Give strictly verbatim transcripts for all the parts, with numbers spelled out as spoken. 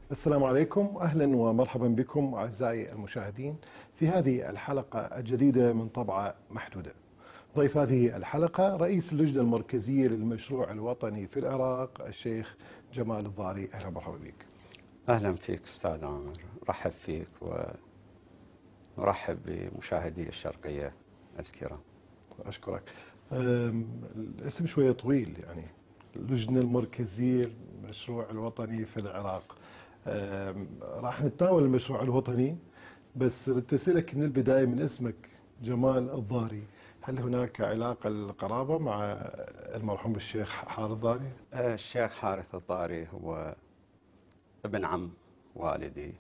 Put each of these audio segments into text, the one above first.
السلام عليكم، أهلا ومرحبا بكم أعزائي المشاهدين في هذه الحلقة الجديدة من طبعة محدودة. ضيف هذه الحلقة رئيس اللجنة المركزية للمشروع الوطني في العراق الشيخ جمال الضاري. أهلا ومرحبا بك. أهلا فيك أستاذ عامر، رحب فيك ونرحب بمشاهدي الشرقية الكرام. أشكرك. الاسم شوية طويل، يعني اللجنة المركزية للمشروع الوطني في العراق. راح نتناول المشروع الوطني، بس بدي أسألك من البداية من اسمك جمال الضاري، هل هناك علاقة القرابة مع المرحوم الشيخ حارث الضاري؟ الشيخ حارث الضاري هو ابن عم والدي،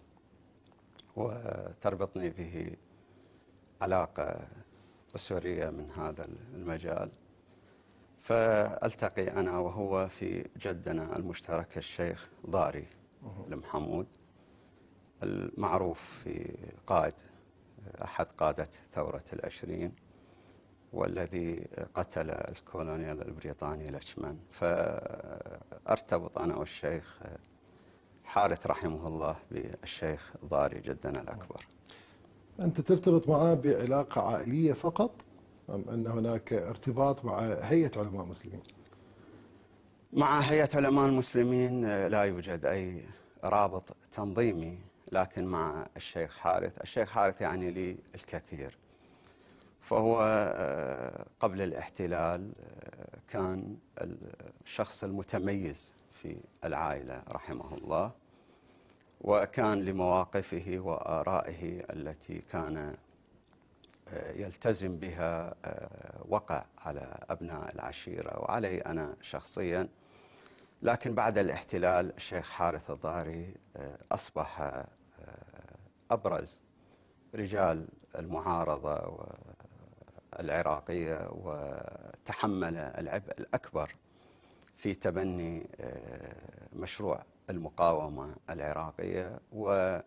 وتربطني به علاقة أسرية من هذا المجال، فألتقي أنا وهو في جدنا المشترك الشيخ ضاري المحمود، المعروف في قائد أحد قادة ثورة العشرين، والذي قتل الكولونيل البريطاني لتشمان. فأرتبط أنا والشيخ حارث رحمه الله بالشيخ ضاري جدنا الأكبر. أنت ترتبط معه بعلاقة عائلية فقط أم أن هناك ارتباط مع هيئة علماء المسلمين؟ مع هيئة علماء المسلمين لا يوجد أي رابط تنظيمي، لكن مع الشيخ حارث، الشيخ حارث يعني لي الكثير. فهو قبل الاحتلال كان الشخص المتميز في العائلة رحمه الله، وكان لمواقفه وآرائه التي كان يلتزم بها وقع على أبناء العشيرة وعلي أنا شخصيا. لكن بعد الاحتلال الشيخ حارث الضاري أصبح أبرز رجال المعارضة العراقية، وتحمل العبء الأكبر في تبني مشروع المقاومة العراقية، وكان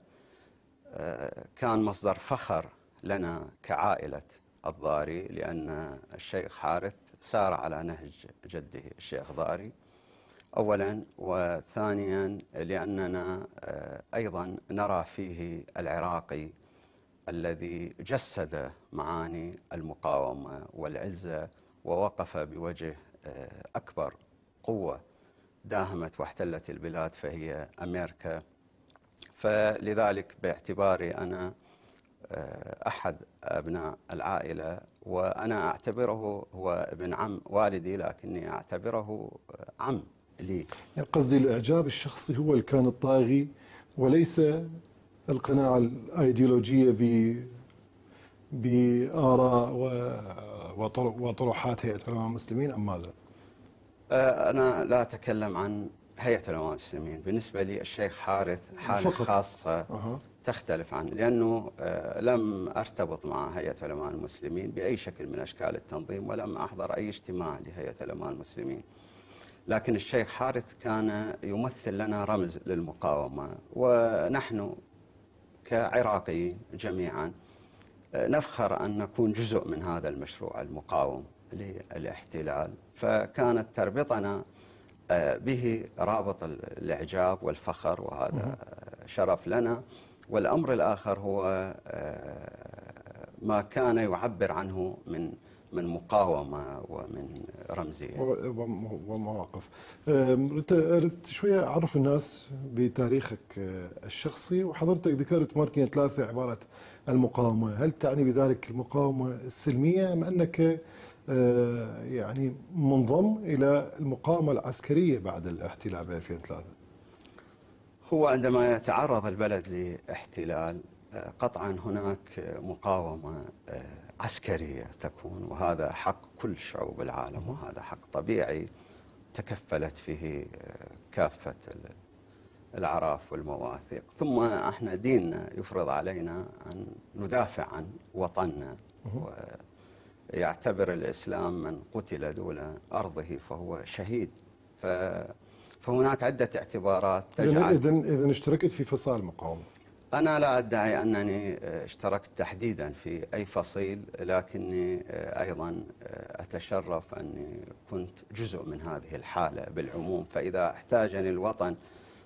مصدر فخر لنا كعائلة الضاري، لأن الشيخ حارث سار على نهج جده الشيخ ضاري أولا، وثانيا لأننا أيضا نرى فيه العراقي الذي جسد معاني المقاومة والعزة، ووقف بوجه أكبر قوة داهمت واحتلت البلاد فهي أمريكا. فلذلك باعتباري أنا أحد أبناء العائلة، وأنا أعتبره هو ابن عم والدي، لكني أعتبره عم لي. يعني قصدي الإعجاب الشخصي هو اللي كان الطاغي، وليس القناعة الأيديولوجية ب بآراء وطروحات هيئة علماء المسلمين، أم ماذا؟ أنا لا أتكلم عن هيئة علماء المسلمين. بالنسبة لي الشيخ حارث حالة فقط. خاصة أه. تختلف عنه، لأنه لم أرتبط مع هيئة علماء المسلمين بأي شكل من أشكال التنظيم، ولم أحضر أي اجتماع لهيئة علماء المسلمين. لكن الشيخ حارث كان يمثل لنا رمز للمقاومة، ونحن كعراقيين جميعا نفخر أن نكون جزء من هذا المشروع المقاوم للاحتلال. فكانت تربطنا به رابط الإعجاب والفخر، وهذا شرف لنا. والأمر الآخر هو ما كان يعبر عنه من من مقاومة ومن رمزية ومواقف. ردت شوية أعرف الناس بتاريخك الشخصي، وحضرتك ذكرت مرتين ثلاثة عبارة المقاومة. هل تعني بذلك المقاومة السلمية أم أنك يعني منضم إلى المقاومة العسكرية بعد الاحتلال ب ألفين وثلاثة؟ هو عندما يتعرض البلد لاحتلال قطعا هناك مقاومة عسكرية تكون، وهذا حق كل شعوب العالم، وهذا حق طبيعي تكفلت فيه كافة الأعراف والمواثيق. ثم احنا ديننا يفرض علينا أن ندافع عن وطننا، ويعتبر الإسلام من قتل دون أرضه فهو شهيد. فهناك عدة اعتبارات تجعل. إذن إذن اشتركت في فصائل المقاومة؟ أنا لا أدعي أنني اشتركت تحديدا في أي فصيل، لكني أيضا أتشرف أني كنت جزء من هذه الحالة بالعموم. فإذا احتاجني الوطن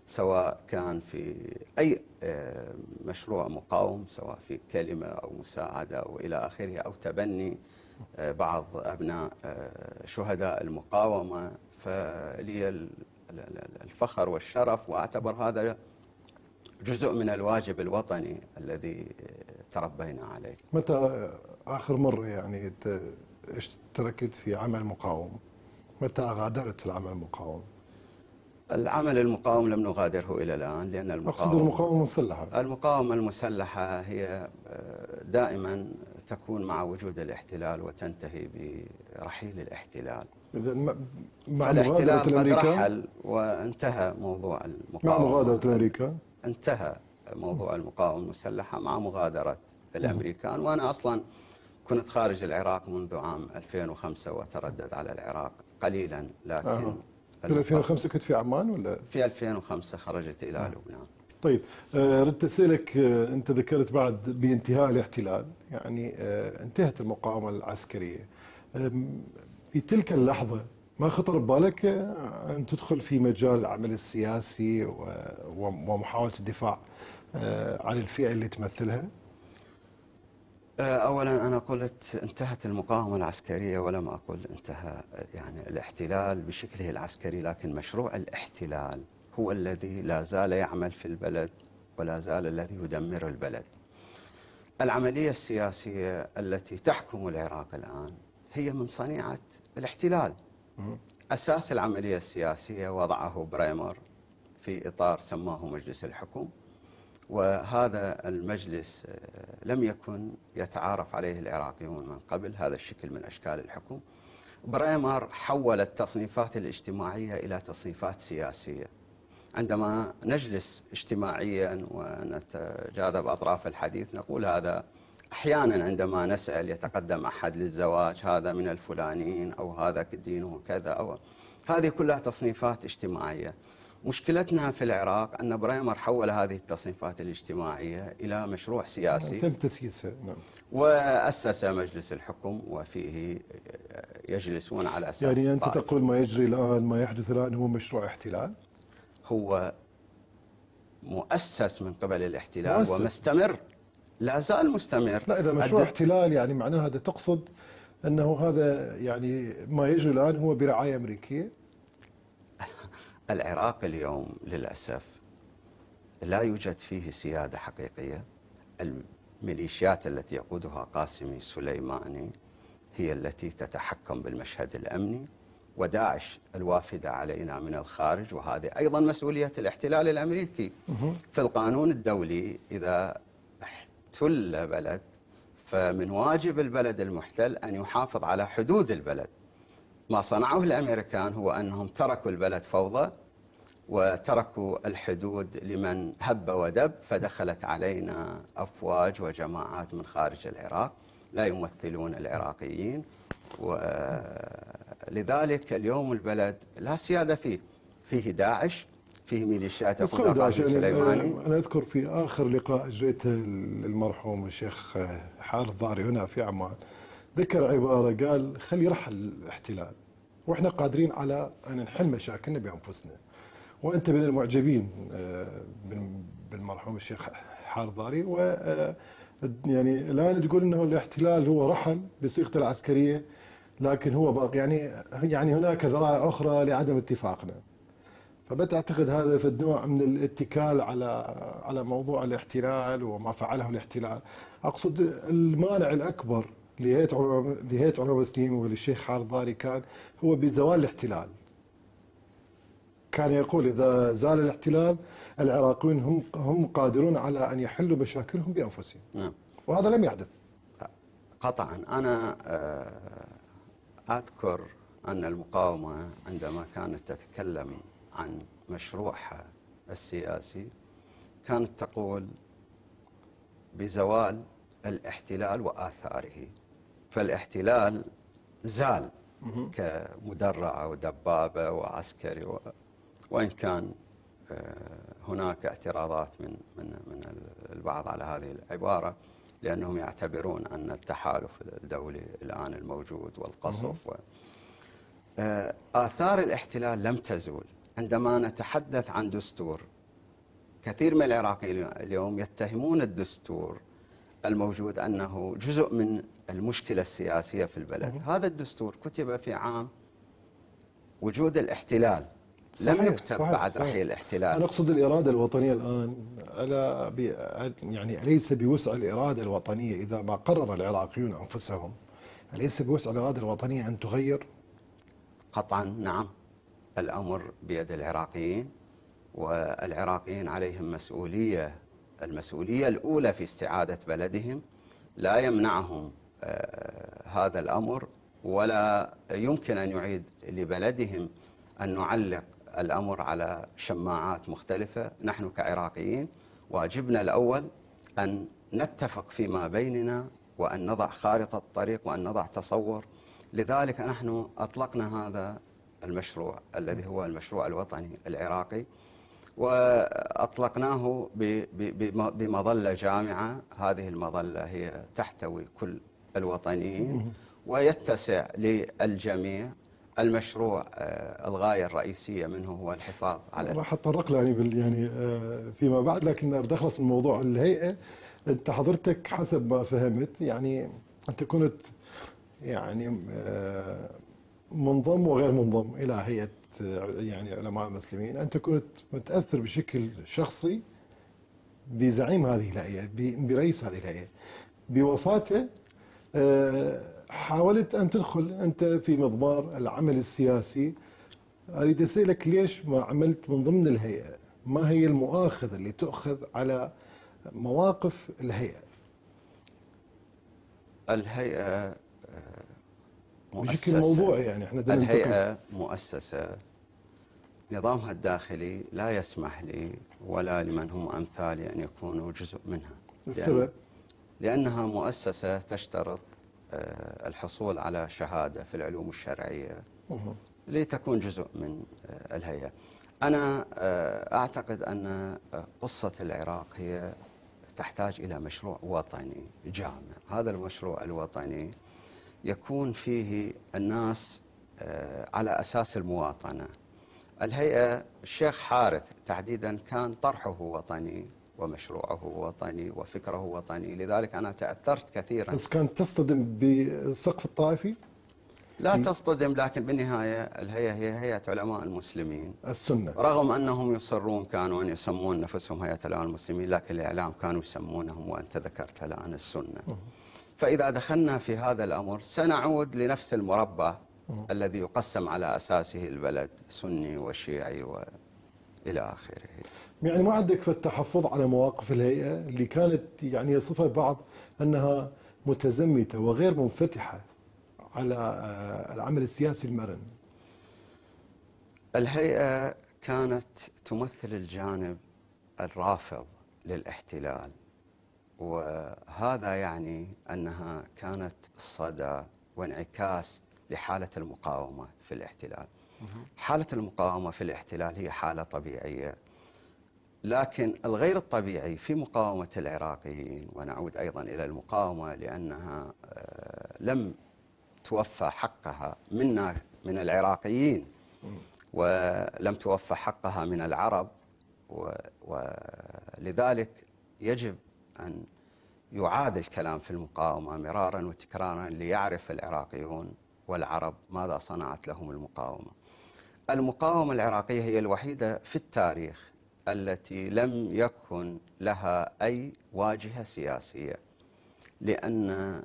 سواء كان في أي مشروع مقاوم، سواء في كلمة أو مساعدة أو إلى آخره، أو تبني بعض أبناء شهداء المقاومة. فلي الفخر والشرف، وأعتبر هذا جزء من الواجب الوطني الذي تربينا عليه. متى آخر مرة يعني اشتركت في عمل مقاوم؟ متى غادرت العمل المقاوم؟ العمل المقاوم لم نغادره إلى الآن، لأن المقاومة أقصد المقاومة المسلحة. المقاومة المسلحة هي دائما تكون مع وجود الاحتلال وتنتهي برحيل الاحتلال. إذا مع الاحتلال مغادرة قد الأمريكا رحل وانتهى موضوع المقاومة. مع مغادرة الأمريكا انتهى موضوع المقاومة المسلحة مع مغادرة الأمريكان. وأنا أصلا كنت خارج العراق منذ عام ألفين وخمسة وأتردد على العراق قليلا، لكن آه. في ألفين وخمسة كنت في عمان ولا؟ في ألفين وخمسة خرجت إلى آه. لبنان. طيب آه ردت أسألك، آه أنت ذكرت بعد بانتهاء الاحتلال، يعني آه انتهت المقاومة العسكرية. آه في تلك اللحظة ما خطر ببالك آه أن تدخل في مجال العمل السياسي ومحاولة الدفاع آه عن الفئة اللي تمثلها؟ أولا أنا قلت انتهت المقاومة العسكرية، ولم أقل انتهى يعني الاحتلال بشكله العسكري، لكن مشروع الاحتلال هو الذي لا زال يعمل في البلد ولا زال الذي يدمر البلد. العملية السياسية التي تحكم العراق الآن هي من صنيعة الاحتلال. أساس العملية السياسية وضعه بريمر في إطار سماه مجلس الحكم، وهذا المجلس لم يكن يتعارف عليه العراقيون من قبل، هذا الشكل من أشكال الحكم. بريمر حول التصنيفات الاجتماعية إلى تصنيفات سياسية. عندما نجلس اجتماعيا ونتجاذب أطراف الحديث نقول هذا، أحيانا عندما نسأل يتقدم أحد للزواج هذا من الفلانيين أو هذا دينه كذا، أو هذه كلها تصنيفات اجتماعية. مشكلتنا في العراق أن بريمر حول هذه التصنيفات الاجتماعية إلى مشروع سياسي، تم تسييسها، نعم، وأسس مجلس الحكم وفيه يجلسون على أساس يعني أنت طائف. تقول ما يجري الآن، ما يحدث الآن هو مشروع احتلال؟ هو مؤسس من قبل الاحتلال مؤسس. ومستمر، لا زال مستمر. لا، إذا مشروع احتلال يعني معناها هذا تقصد أنه هذا يعني ما يجري الآن هو برعاية أمريكية؟ العراق اليوم للأسف لا يوجد فيه سيادة حقيقية. الميليشيات التي يقودها قاسمي سليماني هي التي تتحكم بالمشهد الأمني، وداعش الوافدة علينا من الخارج، وهذه أيضا مسؤولية الاحتلال الأمريكي. في القانون الدولي إذا احتل بلد فمن واجب البلد المحتل أن يحافظ على حدود البلد. ما صنعه الأمريكان هو أنهم تركوا البلد فوضى وتركوا الحدود لمن هب ودب، فدخلت علينا أفواج وجماعات من خارج العراق لا يمثلون العراقيين، ولذلك اليوم البلد لا سيادة فيه. فيه داعش، فيه ميليشيات يقودها قاسم سليماني. أنا أذكر في آخر لقاء أجريته المرحوم الشيخ حارث ضاري هنا في عمان، ذكر عبارة قال خلي يرحل الاحتلال وإحنا قادرين على أن نحل مشاكلنا بأنفسنا. وأنت من المعجبين بالمرحوم الشيخ حارث ضاري، و يعني الآن تقول أنه الاحتلال هو رحل بصيغته العسكرية، لكن هو باقي، يعني يعني هناك ذرائع أخرى لعدم اتفاقنا. فبتعتقد هذا في نوع من الاتكال على على موضوع الاحتلال وما فعله الاحتلال. أقصد المانع الأكبر لهيئة علماء المسلمين وللشيخ حارث ضاري كان هو بزوال الاحتلال. كان يقول إذا زال الاحتلال العراقيون هم هم قادرون على أن يحلوا مشاكلهم بأنفسهم. نعم. وهذا لم يحدث. قطعا. أنا أذكر أن المقاومة عندما كانت تتكلم عن مشروعها السياسي كانت تقول بزوال الاحتلال وآثاره. فالاحتلال زال كمدرعة ودبابة وعسكري، و... وإن كان هناك اعتراضات من من من البعض على هذه العبارة، لأنهم يعتبرون أن التحالف الدولي الآن الموجود والقصف و... آثار الاحتلال لم تزول. عندما نتحدث عن دستور كثير من العراقيين اليوم يتهمون الدستور الموجود أنه جزء من المشكلة السياسية في البلد. هذا الدستور كتب في عام وجود الاحتلال، صحيح لم يكتب صحيح بعد صحيح. رحيل الاحتلال. أنا أقصد الإرادة الوطنية الآن، ألا بي يعني أليس بوسع الإرادة الوطنية إذا ما قرر العراقيون أنفسهم، أليس بوسع الإرادة الوطنية أن تغير؟ قطعا نعم، الأمر بيد العراقيين، والعراقيين عليهم مسؤولية، المسؤولية الأولى في استعادة بلدهم. لا يمنعهم آه هذا الأمر، ولا يمكن أن يعيد لبلدهم أن نعلق الأمر على شماعات مختلفة. نحن كعراقيين واجبنا الأول أن نتفق فيما بيننا، وأن نضع خارطة طريق، وأن نضع تصور. لذلك نحن أطلقنا هذا المشروع الذي هو المشروع الوطني العراقي، وأطلقناه بمظلة جامعة. هذه المظلة هي تحتوي كل الوطنيين ويتسع للجميع. المشروع الغاية الرئيسية منه هو الحفاظ على، راح اتطرق له يعني يعني فيما بعد، لكن بدي اخلص من موضوع الهيئة. انت حضرتك حسب ما فهمت يعني انت كنت يعني منضم وغير منضم الى هيئة يعني علماء المسلمين. انت كنت متاثر بشكل شخصي بزعيم هذه الهيئة، برئيس هذه الهيئة. بوفاته حاولت أن تدخل أنت في مضمار العمل السياسي. أريد أسألك ليش ما عملت من ضمن الهيئة؟ ما هي المؤاخذة اللي تؤخذ على مواقف الهيئة؟ الهيئة مؤسسة، بشكل موضوعي يعني احنا الهيئة مؤسسة نظامها الداخلي لا يسمح لي ولا لمن هم أمثالي أن يكونوا جزء منها. السبب؟ لأنها مؤسسة تشترط الحصول على شهادة في العلوم الشرعية لتكون جزء من الهيئة. أنا أعتقد أن قصة العراق هي تحتاج إلى مشروع وطني جامع. هذا المشروع الوطني يكون فيه الناس على أساس المواطنة. الهيئة الشيخ حارث تحديدا كان طرحه وطني ومشروعه وطني وفكره وطني، لذلك أنا تأثرت كثيرا. بس كانت تصطدم بسقف الطائفي؟ لا تصطدم، لكن بالنهاية الهيئة هي هيئة علماء المسلمين السنة، رغم أنهم يصرون كانوا أن يسمون نفسهم هيئة علماء المسلمين، لكن الإعلام كانوا يسمونهم وأنت ذكرت الآن السنة. فإذا دخلنا في هذا الأمر سنعود لنفس المربع الذي يقسم على أساسه البلد، سني وشيعي وإلى آخره. يعني ما عندك في التحفظ على مواقف الهيئة اللي كانت يعني يصفها البعض أنها متزمتة وغير منفتحة على العمل السياسي المرن؟ الهيئة كانت تمثل الجانب الرافض للاحتلال، وهذا يعني أنها كانت صدى وانعكاس لحالة المقاومة في الاحتلال. حالة المقاومة في الاحتلال هي حالة طبيعية، لكن الغير الطبيعي في مقاومة العراقيين، ونعود أيضا إلى المقاومة لأنها لم توفى حقها منا من العراقيين ولم توفى حقها من العرب، ولذلك يجب أن يعاد الكلام في المقاومة مرارا وتكرارا ليعرف العراقيون والعرب ماذا صنعت لهم المقاومة. المقاومة العراقية هي الوحيدة في التاريخ التي لم يكن لها أي واجهة سياسية، لأن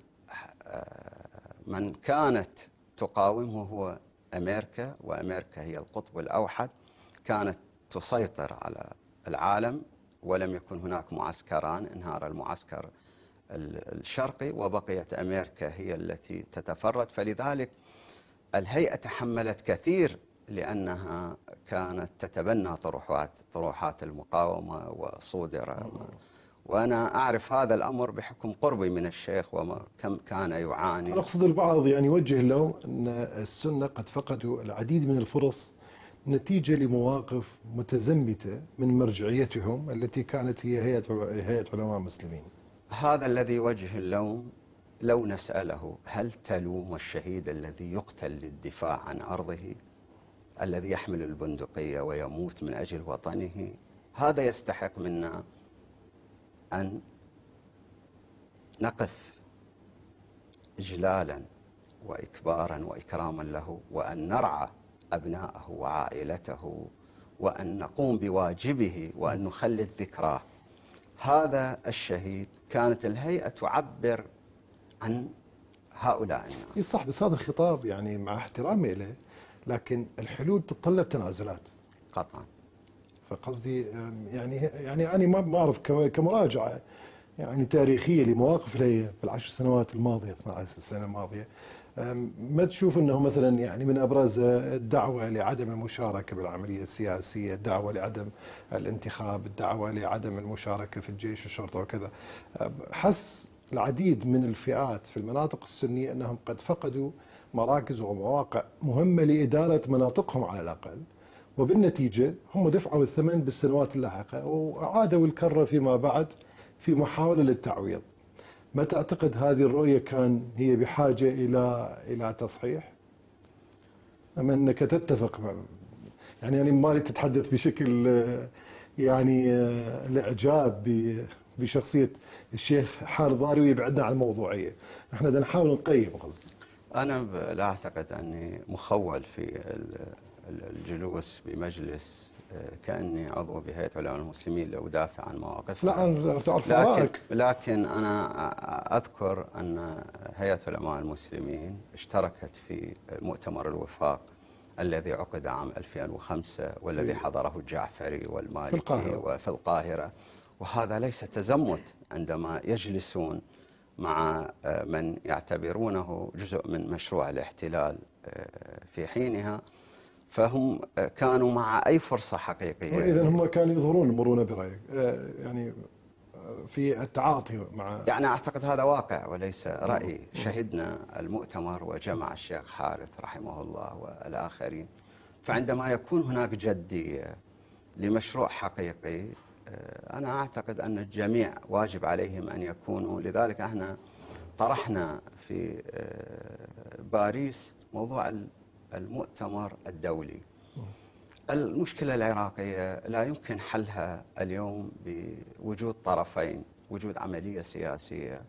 من كانت تقاومه هو أمريكا، وأمريكا هي القطب الأوحد، كانت تسيطر على العالم، ولم يكن هناك معسكران. انهار المعسكر الشرقي وبقيت أمريكا هي التي تتفرد. فلذلك الهيئة تحملت كثير لأنها كانت تتبنى طروحات طروحات المقاومة وصودر. وأنا أعرف هذا الأمر بحكم قربي من الشيخ وكم كان يعاني. أنا أقصد البعض يعني يوجه له أن السنة قد فقدوا العديد من الفرص نتيجة لمواقف متزمتة من مرجعيتهم التي كانت هي هيئة هيئة علماء المسلمين. هذا الذي يوجه اللوم. لو نسأله هل تلوم الشهيد الذي يقتل للدفاع عن أرضه، الذي يحمل البندقية ويموت من أجل وطنه، هذا يستحق منا أن نقف إجلالا وإكبارا وإكراما له، وأن نرعى أبناءه وعائلته، وأن نقوم بواجبه، وأن نخلد ذكراه. هذا الشهيد كانت الهيئة تعبر عن هؤلاء الناس. صح، بس هذا الخطاب يعني مع احترامي له، لكن الحلول تتطلب تنازلات قطعا. فقصدي يعني يعني انا ما بعرف كمراجعه يعني تاريخيه لمواقف الهيئه في العشر سنوات الماضيه، اثنتي عشرة سنه الماضيه، ما تشوف انه مثلا يعني من ابرزها الدعوه لعدم المشاركه بالعمليه السياسيه، الدعوه لعدم الانتخاب، الدعوه لعدم المشاركه في الجيش والشرطه وكذا. حس العديد من الفئات في المناطق السنيه انهم قد فقدوا مراكز ومواقع مهمه لاداره مناطقهم على الاقل، وبالنتيجه هم دفعوا الثمن بالسنوات اللاحقه وعادوا الكره فيما بعد في محاوله للتعويض. ما تعتقد هذه الرؤية كان هي بحاجة إلى إلى تصحيح؟ أم أنك تتفق مع يعني أنا ما أريد تتحدث بشكل يعني الإعجاب بشخصية الشيخ حال ضاري ويبعدنا عن الموضوعية، نحن بدنا نحاول نقيم قصدي. أنا لا أعتقد أني مخول في الجلوس بمجلس كأني عضو بهيئة علماء المسلمين لأدافع عن مواقفها. لا أنا تعرف لكن, لكن أنا أذكر أن هيئة علماء المسلمين اشتركت في مؤتمر الوفاق الذي عقد عام ألفين وخمسة والذي حضره الجعفري والمالكي في القاهرة. وفي القاهرة، وهذا ليس تزمت عندما يجلسون مع من يعتبرونه جزء من مشروع الاحتلال في حينها، فهم كانوا مع أي فرصة حقيقية. وإذا هم كانوا يظهرون المرونة برأيك يعني في التعاطي مع، يعني أعتقد هذا واقع وليس رأي. شهدنا المؤتمر وجمع الشيخ حارث رحمه الله والآخرين، فعندما يكون هناك جدية لمشروع حقيقي أنا أعتقد أن الجميع واجب عليهم أن يكونوا. لذلك احنا طرحنا في باريس موضوع المؤتمر الدولي. المشكلة العراقية لا يمكن حلها اليوم بوجود طرفين، وجود عملية سياسية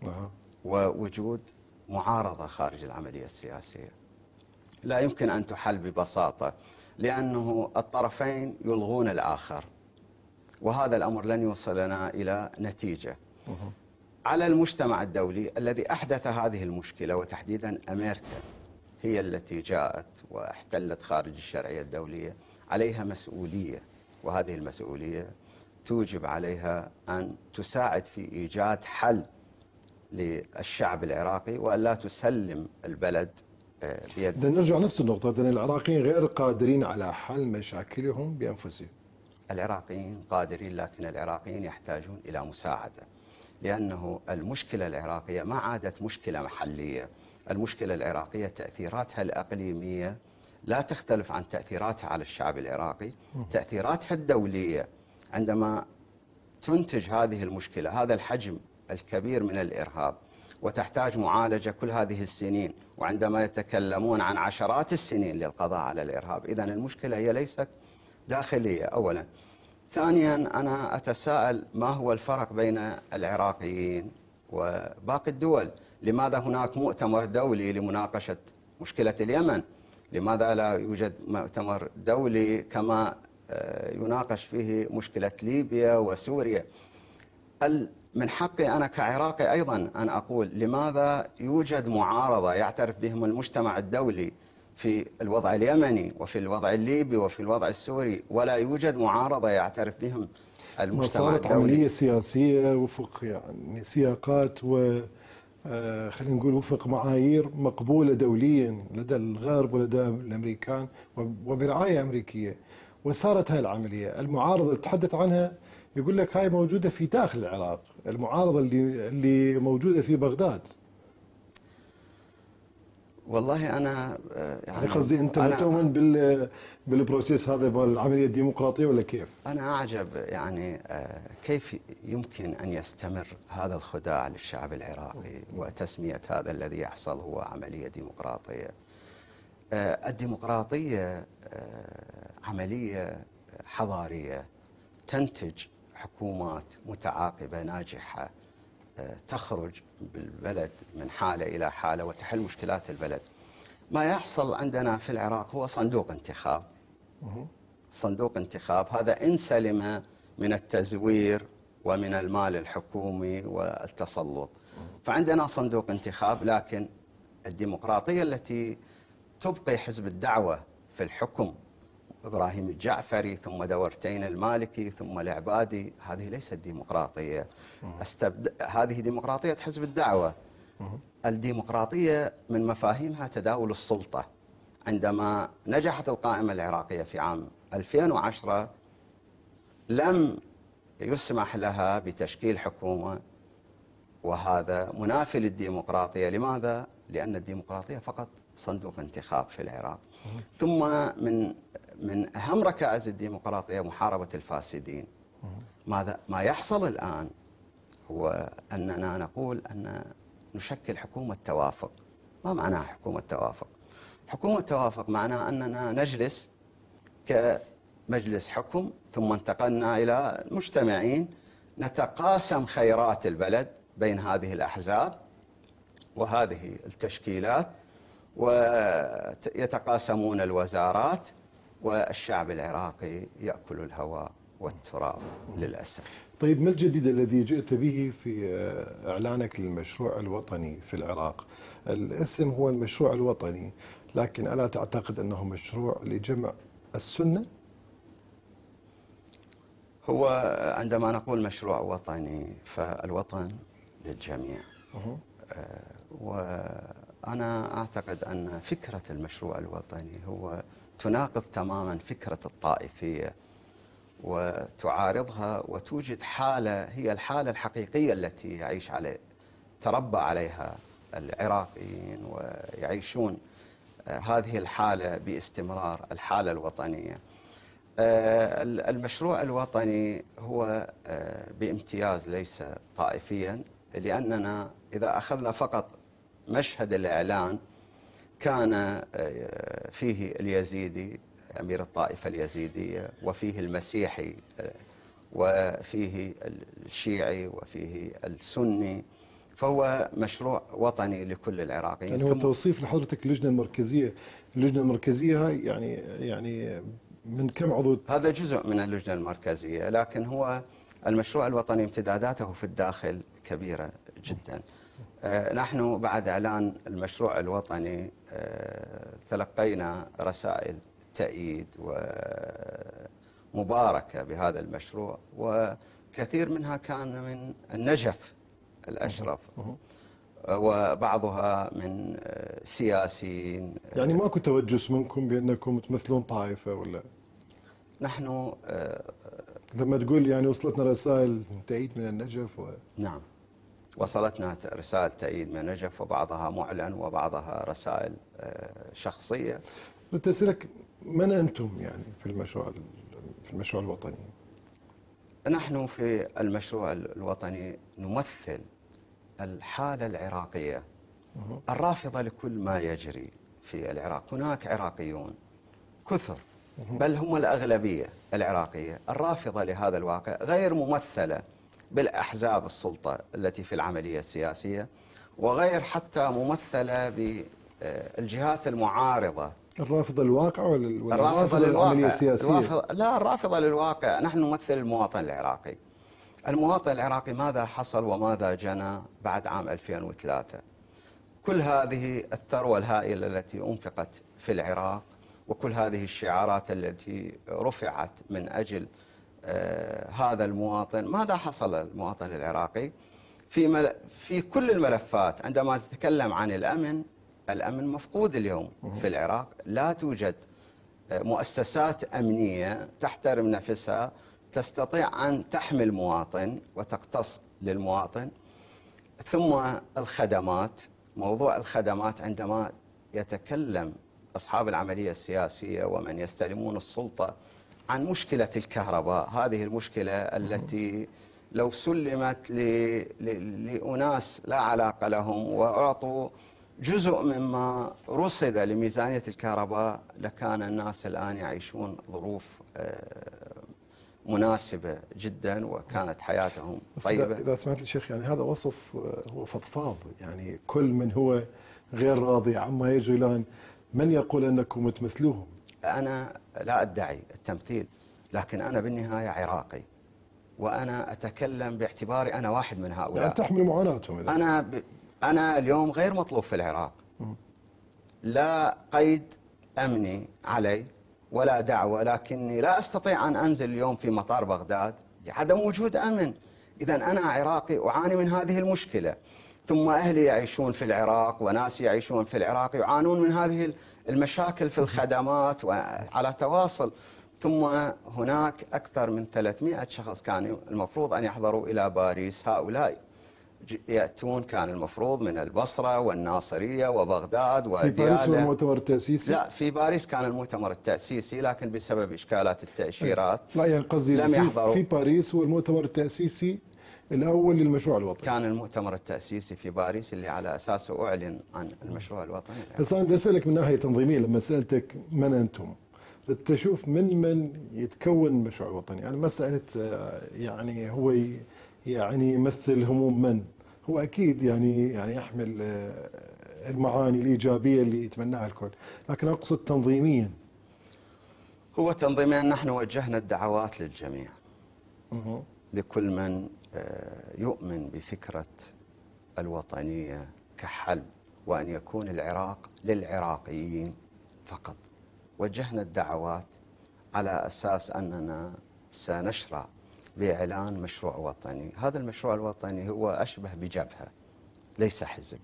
ووجود معارضة خارج العملية السياسية. لا يمكن أن تحل ببساطة، لأنه الطرفين يلغون الآخر، وهذا الأمر لن يوصلنا إلى نتيجة. على المجتمع الدولي الذي أحدث هذه المشكلة، وتحديدا أمريكا هي التي جاءت واحتلت خارج الشرعية الدولية، عليها مسؤولية، وهذه المسؤولية توجب عليها أن تساعد في إيجاد حل للشعب العراقي وأن لا تسلم البلد بيد. بدنا نرجع نفس النقطة، أن العراقيين غير قادرين على حل مشاكلهم بأنفسهم. العراقيين قادرين، لكن العراقيين يحتاجون إلى مساعدة، لأنه المشكلة العراقية ما عادت مشكلة محلية. المشكلة العراقية تأثيراتها الأقليمية لا تختلف عن تأثيراتها على الشعب العراقي. تأثيراتها الدولية عندما تنتج هذه المشكلة هذا الحجم الكبير من الإرهاب وتحتاج معالجة كل هذه السنين، وعندما يتكلمون عن عشرات السنين للقضاء على الإرهاب، إذن المشكلة هي ليست داخلية أولا. ثانيا أنا أتساءل ما هو الفرق بين العراقيين وباقي الدول؟ لماذا هناك مؤتمر دولي لمناقشة مشكلة اليمن؟ لماذا لا يوجد مؤتمر دولي كما يناقش فيه مشكلة ليبيا وسوريا؟ من حقي أنا كعراقي أيضا أن أقول لماذا يوجد معارضة يعترف بهم المجتمع الدولي في الوضع اليمني وفي الوضع الليبي وفي الوضع السوري، ولا يوجد معارضة يعترف بهم المجتمع صارت الدولي؟ عملية سياسية وفق يعني سياقات و خلينا نقول وفق معايير مقبولة دوليا لدى الغرب ولدى الأمريكان وبرعاية أمريكية، وصارت هاي العملية. المعارضة تتحدث عنها يقول لك هاي موجودة في داخل العراق، المعارضة اللي اللي موجودة في بغداد. والله أنا يعني قصدي أنت ما تؤمن بال بالبروسيس هذا بالعملية الديمقراطية ولا كيف؟ أنا أعجب يعني كيف يمكن أن يستمر هذا الخداع للشعب العراقي وتسمية هذا الذي يحصل هو عملية ديمقراطية. الديمقراطية عملية حضارية تنتج حكومات متعاقبة ناجحة تخرج بالبلد من حالة إلى حالة وتحل مشكلات البلد. ما يحصل عندنا في العراق هو صندوق انتخاب، صندوق انتخاب هذا إن سلم من التزوير ومن المال الحكومي والتسلط. فعندنا صندوق انتخاب، لكن الديمقراطية التي تبقي حزب الدعوة في الحكم، إبراهيم الجعفري ثم دورتين المالكي ثم العبادي، هذه ليست ديمقراطية. استبد... هذه ديمقراطية حزب الدعوة. الديمقراطية من مفاهيمها تداول السلطة. عندما نجحت القائمة العراقية في عام ألفين وعشرة لم يسمح لها بتشكيل حكومة، وهذا منافي للديمقراطية. لماذا؟ لأن الديمقراطية فقط صندوق انتخاب في العراق. ثم من من أهم ركائز الديمقراطية محاربة الفاسدين. ماذا ما يحصل الآن هو أننا نقول أن نشكل حكومة توافق. ما معناها حكومة توافق؟ حكومة توافق معناها أننا نجلس كمجلس حكم ثم انتقلنا إلى مجتمعين نتقاسم خيرات البلد بين هذه الأحزاب وهذه التشكيلات، ويتقاسمون الوزارات، والشعب العراقي يأكل الهواء والتراب للأسف. طيب، ما الجديد الذي جئت به في إعلانك للمشروع الوطني في العراق؟ الاسم هو المشروع الوطني، لكن ألا تعتقد أنه مشروع لجمع السنة؟ هو عندما نقول مشروع وطني فالوطن للجميع. أه وأنا أعتقد أن فكرة المشروع الوطني هو تناقض تماما فكرة الطائفية وتعارضها، وتوجد حالة هي الحالة الحقيقية التي يعيش عليه تربى عليها العراقيين ويعيشون هذه الحالة باستمرار، الحالة الوطنية. المشروع الوطني هو بامتياز ليس طائفيا، لأننا إذا أخذنا فقط مشهد الإعلان كان فيه اليزيدي أمير الطائفة اليزيدية، وفيه المسيحي، وفيه الشيعي، وفيه السني، فهو مشروع وطني لكل العراقيين. يعني هو توصيف لحضرتك اللجنة المركزية، اللجنة المركزية يعني يعني من كم عضو؟ هذا جزء من اللجنة المركزية، لكن هو المشروع الوطني امتداداته في الداخل كبيرة جدا. آه نحن بعد إعلان المشروع الوطني آه تلقينا رسائل تأييد ومباركة بهذا المشروع، وكثير منها كان من النجف الأشرف وبعضها من سياسيين. يعني ماكو توجس منكم بأنكم تمثلون طائفة ولا؟ نحن لما تقول يعني وصلتنا رسائل تأييد من النجف و... نعم، وصلتنا رسائل تأييد من النجف، وبعضها معلن وبعضها رسائل شخصية. بدي أسألك، من أنتم يعني في المشروع في المشروع الوطني؟ نحن في المشروع الوطني نمثل الحالة العراقية الرافضة لكل ما يجري في العراق. هناك عراقيون كثر، بل هم الأغلبية العراقية الرافضة لهذا الواقع، غير ممثلة بالأحزاب السلطة التي في العملية السياسية، وغير حتى ممثلة بالجهات المعارضة. الرافضة للواقع ولا الرافضة للعملية السياسية؟ الرافضة لا، الرافضة للواقع. نحن نمثل المواطن العراقي. المواطن العراقي ماذا حصل وماذا جنى بعد عام ألفين وثلاثة؟ كل هذه الثروة الهائلة التي أنفقت في العراق، وكل هذه الشعارات التي رفعت من أجل آه هذا المواطن، ماذا حصل المواطن العراقي؟ في مل... في كل الملفات. عندما تتكلم عن الأمن، الأمن مفقود اليوم في العراق. لا توجد مؤسسات أمنية تحترم نفسها تستطيع أن تحمي المواطن وتقتص للمواطن. ثم الخدمات، موضوع الخدمات، عندما يتكلم أصحاب العملية السياسية ومن يستلمون السلطة عن مشكلة الكهرباء، هذه المشكلة التي لو سلمت لأناس لا علاقة لهم وأعطوا جزء مما رصد لميزانية الكهرباء، لكان الناس الآن يعيشون ظروف مناسبة جدا وكانت حياتهم طيبة. إذا سمعت لي شيخ، يعني هذا وصف هو فضفاض، يعني كل من هو غير راضي عما يجري الآن من يقول أنكم تمثلوهم؟ أنا لا أدعي التمثيل، لكن أنا بالنهاية عراقي، وأنا أتكلم باعتباري أنا واحد من هؤلاء. يعني تحمل معاناتهم إذا. أنا ب... أنا اليوم غير مطلوب في العراق، لا قيد أمني علي ولا دعوة، لكني لا أستطيع أن أنزل اليوم في مطار بغداد لعدم وجود أمن. إذا أنا عراقي أعاني من هذه المشكلة، ثم أهلي يعيشون في العراق وناس يعيشون في العراق يعانون من هذه المشاكل في الخدمات وعلى تواصل. ثم هناك أكثر من ثلاثمئة شخص كانوا المفروض أن يحضروا إلى باريس، هؤلاء يأتون كان المفروض من البصرة والناصرية وبغداد وديالى. في باريس والمؤتمر التأسيسي؟ لا، في باريس كان المؤتمر التأسيسي، لكن بسبب إشكالات التأشيرات لا يعني قصدي لم يحضروا. في باريس هو المؤتمر التأسيسي الأول للمشروع الوطني. كان المؤتمر التأسيسي في باريس اللي على أساسه أعلن عن المشروع الوطني. بس أنا بدي أسألك من ناحية تنظيمية، لما سألتك من أنتم تشوف من من يتكون المشروع الوطني، يعني مسألة يعني هو يعني يمثل هموم من؟ هو أكيد يعني يعني يحمل المعاني الإيجابية اللي يتمناها الكل، لكن أقصد تنظيميا. هو تنظيميا نحن وجهنا الدعوات للجميع، لكل من يؤمن بفكرة الوطنية كحل، وأن يكون العراق للعراقيين فقط. وجهنا الدعوات على أساس أننا سنشرع بإعلان مشروع وطني. هذا المشروع الوطني هو أشبه بجبهة ليس حزب.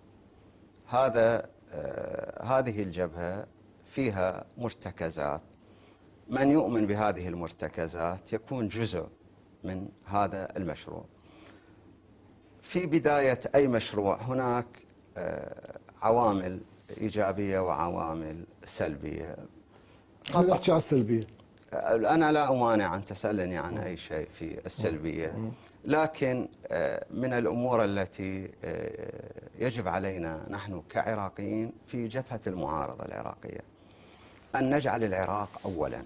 هذا آه هذه الجبهة فيها مرتكزات، من يؤمن بهذه المرتكزات يكون جزء من هذا المشروع. في بداية أي مشروع هناك آه عوامل إيجابية وعوامل سلبية. خلينا نحكي على السلبية. أنا لا أمانع أن تسألني عن أي شيء في السلبية، لكن من الأمور التي يجب علينا نحن كعراقيين في جبهة المعارضة العراقية أن نجعل العراق أولا.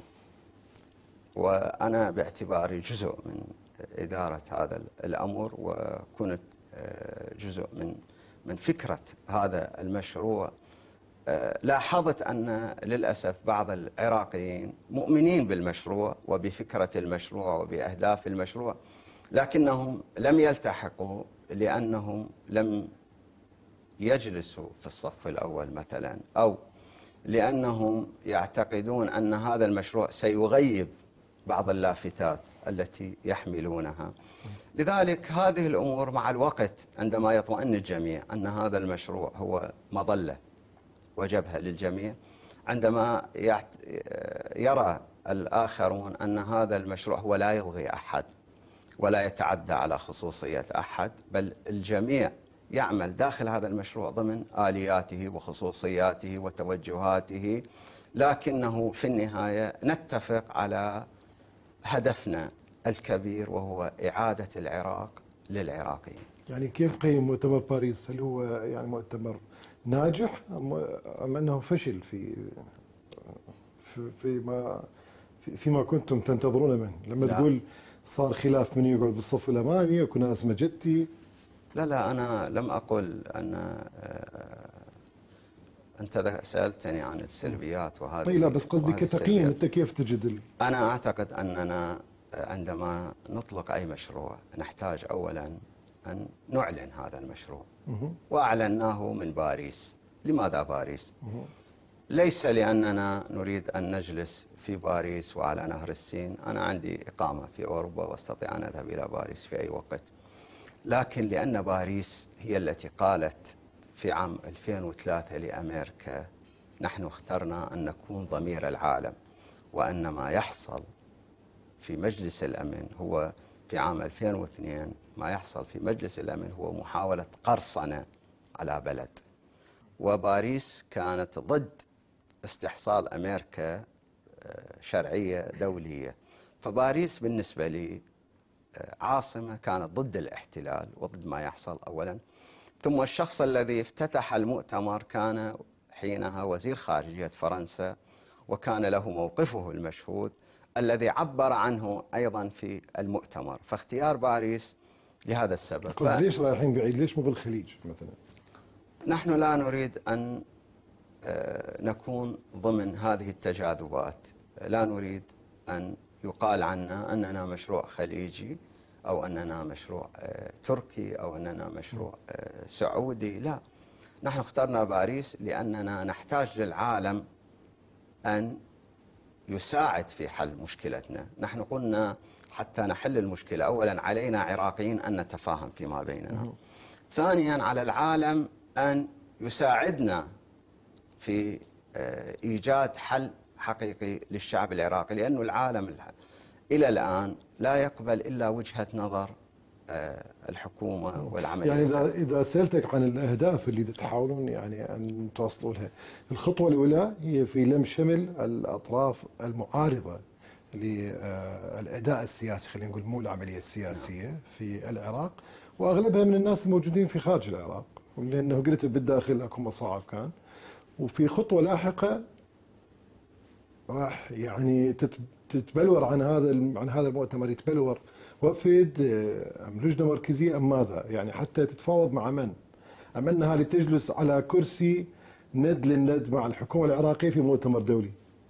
وأنا باعتباري جزء من إدارة هذا الأمر وكنت جزء من من فكرة هذا المشروع، لاحظت أن للأسف بعض العراقيين مؤمنين بالمشروع وبفكرة المشروع وبأهداف المشروع، لكنهم لم يلتحقوا لأنهم لم يجلسوا في الصف الأول مثلا، أو لأنهم يعتقدون أن هذا المشروع سيغيب بعض اللافتات التي يحملونها. لذلك هذه الأمور مع الوقت عندما يطمئن الجميع أن هذا المشروع هو مظلة وجبهة للجميع، عندما يرى الآخرون أن هذا المشروع هو لا يلغي أحد ولا يتعدى على خصوصية أحد، بل الجميع يعمل داخل هذا المشروع ضمن آلياته وخصوصياته وتوجهاته، لكنه في النهاية نتفق على هدفنا الكبير وهو إعادة العراق للعراقيين. يعني كيف قيم مؤتمر باريس؟ هل هو يعني مؤتمر ناجح أم أنه فشل في فيما فيما كنتم تنتظرون منه؟ لما لا. تقول صار خلاف من يقعد بالصف الأمامي وكنا ناس مجدتي. لا لا أنا لم أقل أن أنت سألتني عن السلبيات وهذه. لا بس قصدي كتقييم أنت كيف تجد ال... أنا أعتقد أننا عندما نطلق أي مشروع نحتاج أولا أن نعلن هذا المشروع، وأعلناه من باريس. لماذا باريس؟ ليس لأننا نريد أن نجلس في باريس وعلى نهر السين، أنا عندي إقامة في أوروبا واستطيع أن أذهب إلى باريس في أي وقت، لكن لأن باريس هي التي قالت في عام ألفين وثلاثة لأمريكا نحن اخترنا أن نكون ضمير العالم، وأن ما يحصل في مجلس الأمن هو في عام ألفين واثنين ما يحصل في مجلس الأمن هو محاولة قرصنة على بلد. وباريس كانت ضد استحصال أمريكا شرعية دولية، فباريس بالنسبة لي عاصمة كانت ضد الاحتلال وضد ما يحصل أولا. ثم الشخص الذي افتتح المؤتمر كان حينها وزير خارجية فرنسا، وكان له موقفه المشهود الذي عبر عنه أيضا في المؤتمر. فاختيار باريس لهذا السبب. قصدي ليش رايحين بعيد؟ ليش مو بالخليج مثلا؟ نحن لا نريد أن نكون ضمن هذه التجاذبات، لا نريد أن يقال عنا أننا مشروع خليجي أو أننا مشروع تركي أو أننا مشروع سعودي. لا، نحن اخترنا باريس لأننا نحتاج للعالم أن يساعد في حل مشكلتنا. نحن قلنا حتى نحل المشكلة أولا علينا عراقيين أن نتفاهم فيما بيننا، ثانيا على العالم أن يساعدنا في إيجاد حل حقيقي للشعب العراقي، لأن العالم إلى الآن لا يقبل إلا وجهة نظر الحكومة والعملية. يعني إذا إذا سألتك عن الأهداف اللي تحاولون يعني أن توصلوا لها، الخطوة الأولى هي في لم شمل الأطراف المعارضة للأداء السياسي، خلينا نقول مو العملية السياسية في العراق، وأغلبها من الناس الموجودين في خارج العراق، لأنه قلت بالداخل أكو مصاعب كان. وفي خطوة لاحقة راح يعني تتبلور عن هذا عن هذا المؤتمر، يتبلور وفد أم لجنة مركزية أم ماذا؟ يعني حتى تتفاوض مع من؟ أم أنها لتجلس على كرسي ند للند مع الحكومة العراقية في مؤتمر دولي؟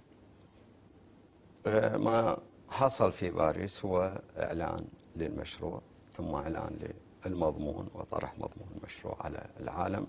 ما حصل في باريس هو إعلان للمشروع، ثم إعلان للمضمون وطرح مضمون المشروع على العالم.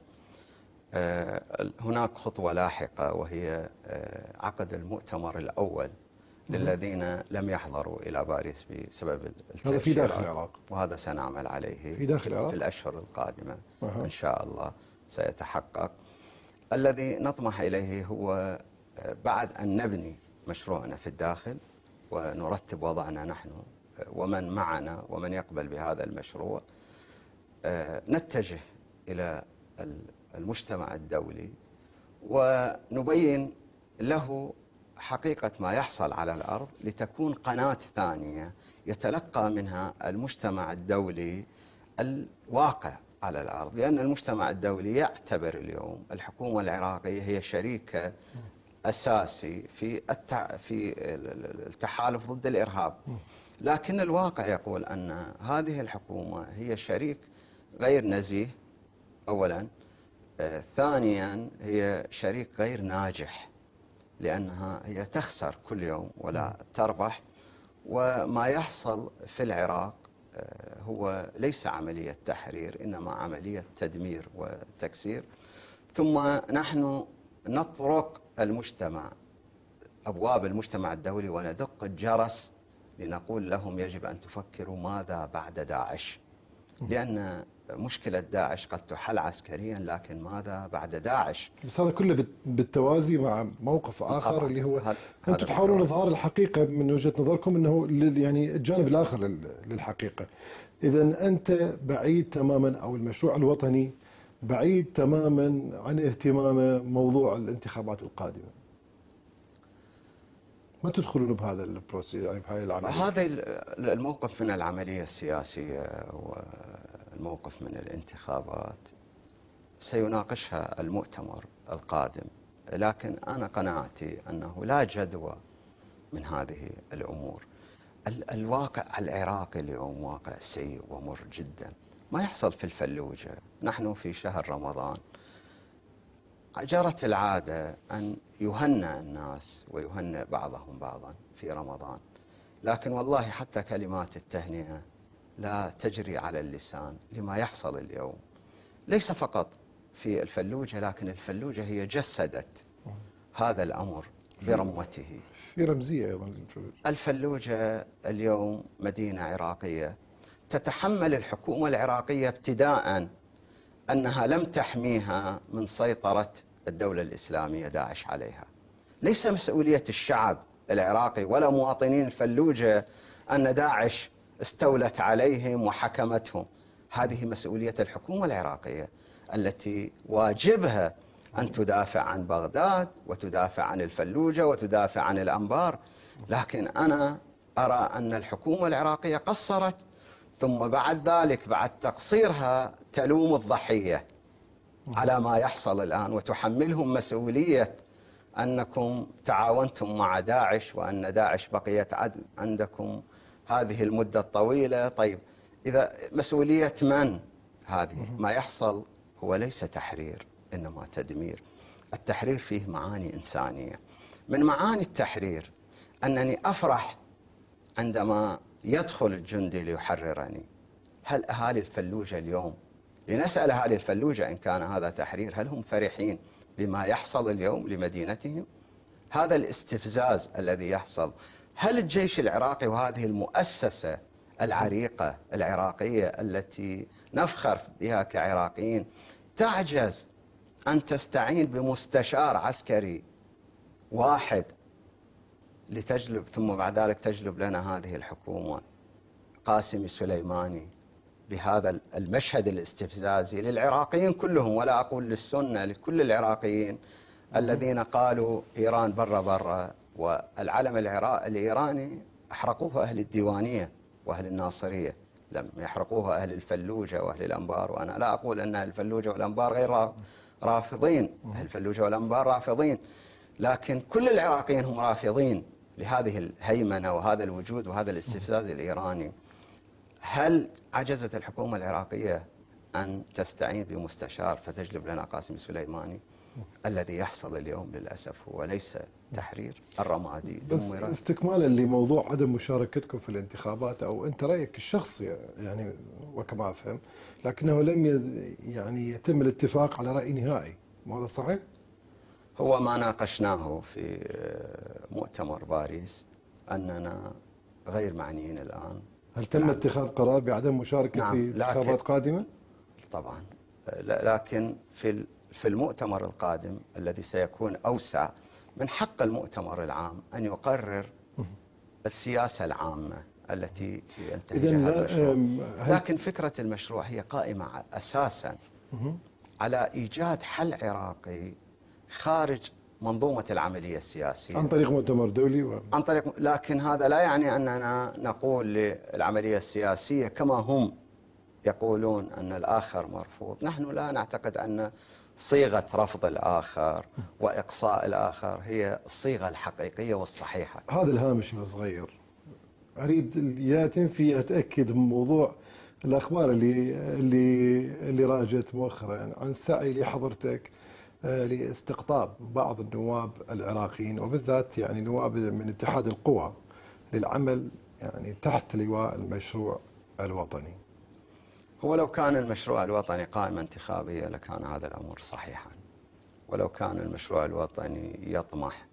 هناك خطوة لاحقة وهي عقد المؤتمر الأول للذين لم يحضروا إلى باريس بسبب التأشيرات. هذا في داخل العراق، وهذا سنعمل عليه في داخل العراق في الأشهر القادمة أه. إن شاء الله سيتحقق. الذي نطمح إليه هو بعد أن نبني مشروعنا في الداخل ونرتب وضعنا نحن ومن معنا ومن يقبل بهذا المشروع، نتجه إلى المجتمع الدولي ونبين له حقيقة ما يحصل على الأرض، لتكون قناة ثانية يتلقى منها المجتمع الدولي الواقع على الأرض. لأن المجتمع الدولي يعتبر اليوم الحكومة العراقية هي شريك أساسي في في التحالف ضد الإرهاب، لكن الواقع يقول أن هذه الحكومة هي شريك غير نزيه أولا، آه، ثانيا هي شريك غير ناجح، لأنها هي تخسر كل يوم ولا تربح. وما يحصل في العراق آه، هو ليس عملية تحرير، إنما عملية تدمير وتكسير. ثم نحن نطرق المجتمع، أبواب المجتمع الدولي، وندق الجرس لنقول لهم يجب أن تفكروا ماذا بعد داعش، لأن مشكلة داعش قد تحل عسكريا، لكن ماذا بعد داعش؟ بس هذا كله بالتوازي مع موقف آخر طبعاً. اللي هو هذا أنتم تحاولون إظهار الحقيقة من وجهة نظركم، أنه يعني الجانب الآخر للحقيقة. إذا أنت بعيد تماما، أو المشروع الوطني بعيد تماما عن اهتمامه موضوع الانتخابات القادمة. ما تدخلون بهذا البروسيس يعني بهاي العملية؟ هذا الموقف من العملية السياسية والموقف من الانتخابات سيناقشها المؤتمر القادم، لكن أنا قناعتي أنه لا جدوى من هذه الأمور. الواقع العراقي اليوم واقع سيء ومر جدا. ما يحصل في الفلوجة، نحن في شهر رمضان جرت العادة أن يهنأ الناس ويهنأ بعضهم بعضا في رمضان، لكن والله حتى كلمات التهنئة لا تجري على اللسان لما يحصل اليوم. ليس فقط في الفلوجة، لكن الفلوجة هي جسدت هذا الأمر برمته. في رمزية أيضا. الفلوجة اليوم مدينة عراقية تتحمل الحكومة العراقية ابتداءً أنها لم تحميها من سيطرة الدولة الإسلامية داعش عليها. ليس مسؤولية الشعب العراقي ولا مواطنين الفلوجة أن داعش استولت عليهم وحكمتهم. هذه مسؤولية الحكومة العراقية التي واجبها أن تدافع عن بغداد وتدافع عن الفلوجة وتدافع عن الأنبار. لكن أنا أرى أن الحكومة العراقية قصرت، ثم بعد ذلك بعد تقصيرها تلوم الضحية على ما يحصل الآن وتحملهم مسؤولية أنكم تعاونتم مع داعش وأن داعش بقيت عندكم هذه المدة الطويلة. طيب إذا مسؤولية من هذه؟ ما يحصل هو ليس تحرير إنما تدمير. التحرير فيه معاني إنسانية. من معاني التحرير أنني أفرح عندما يدخل الجندي ليحررني. هل أهالي الفلوجة اليوم، لنسأل أهالي الفلوجة إن كان هذا تحرير، هل هم فرحين بما يحصل اليوم لمدينتهم؟ هذا الاستفزاز الذي يحصل، هل الجيش العراقي وهذه المؤسسة العريقة العراقية التي نفخر بها كعراقيين تعجز أن تستعين بمستشار عسكري واحد لتجلب، ثم بعد ذلك تجلب لنا هذه الحكومة قاسم سليماني بهذا المشهد الاستفزازي للعراقيين كلهم، ولا أقول للسنة، لكل العراقيين الذين قالوا إيران برا برا، والعلم الإيراني أحرقوه أهل الديوانية وأهل الناصرية، لم يحرقوه أهل الفلوجة وأهل الأنبار. وأنا لا أقول أن أهل الفلوجة والأنبار غير رافضين، أهل الفلوجة والأنبار رافضين، لكن كل العراقيين هم رافضين لهذه الهيمنة وهذا الوجود وهذا الاستفزاز الإيراني. هل عجزت الحكومة العراقية أن تستعين بمستشار فتجلب لنا قاسم سليماني؟ الذي يحصل اليوم للأسف هو ليس تحرير. الرمادي بس استكمالا لموضوع عدم مشاركتكم في الانتخابات، أو أنت رأيك الشخصي يعني وكما أفهم، لكنه لم يعني يتم الاتفاق على رأي نهائي، هذا صحيح؟ هو ما ناقشناه في مؤتمر باريس أننا غير معنيين الآن. هل تم نعم. اتخاذ قرار بعدم مشاركة نعم. في انتخابات قادمة؟ طبعا، لكن في في المؤتمر القادم الذي سيكون أوسع، من حق المؤتمر العام أن يقرر السياسة العامة التي ينتهجها المشروع. لكن فكرة المشروع هي قائمة أساسا على إيجاد حل عراقي خارج منظومة العملية السياسية عن طريق مؤتمر دولي و... عن طريق، لكن هذا لا يعني أننا نقول للعملية السياسية كما هم يقولون أن الآخر مرفوض. نحن لا نعتقد أن صيغة رفض الآخر وإقصاء الآخر هي الصيغة الحقيقية والصحيحة. هذا الهامش الصغير أريد يا تنفي أتأكد من موضوع الأخبار اللي اللي اللي راجت مؤخرا يعني عن سعي لحضرتك لاستقطاب بعض النواب العراقيين وبالذات يعني نواب من اتحاد القوى للعمل يعني تحت لواء المشروع الوطني. هو لو كان المشروع الوطني قائمة انتخابية لكان هذا الأمر صحيحا، ولو كان المشروع الوطني يطمح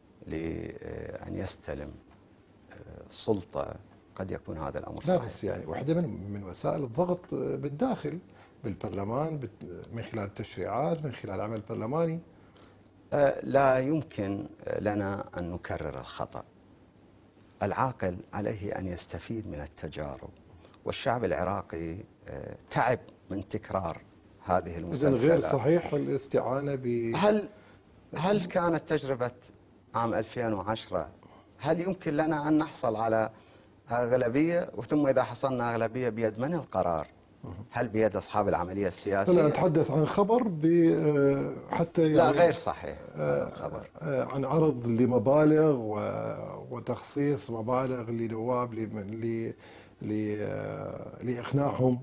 لأن يستلم سلطة قد يكون هذا الأمر صحيح. لا بس يعني واحدة من من وسائل الضغط بالداخل بالبرلمان من خلال التشريعات، من خلال العمل البرلماني. لا يمكن لنا أن نكرر الخطأ. العاقل عليه أن يستفيد من التجارب، والشعب العراقي تعب من تكرار هذه المسلسلات. إذن غير صحيح الاستعانة ب هل هل كانت تجربة عام ألفين وعشرة هل يمكن لنا أن نحصل على أغلبية، وثم إذا حصلنا أغلبية بيد من القرار؟ هل بيد أصحاب العملية السياسية؟ أنا أتحدث عن خبر حتى يعني لا غير صحيح الخبر عن عرض لمبالغ وتخصيص مبالغ لنواب لإقناعهم